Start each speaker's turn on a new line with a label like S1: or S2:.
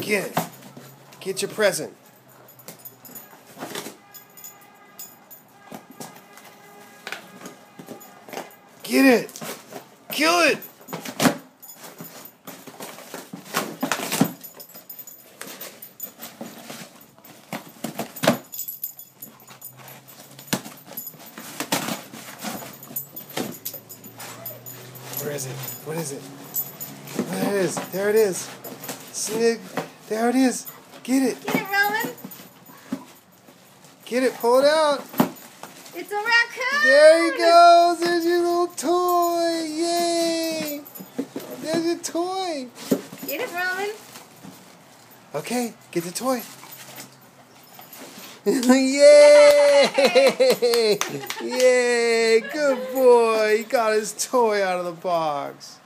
S1: Get it. Get your present. Get it. Kill it. Where is it? What is it? There it is. There it is. Snig. There it is. Get it.
S2: Get it, Roman.
S1: Get it. Pull it out.
S2: It's a raccoon.
S1: There he goes. There's your little toy. Yay. There's your toy.
S2: Get it, Roman.
S1: Okay. Get the toy. Yay! Yay! Good boy. He got his toy out of the box.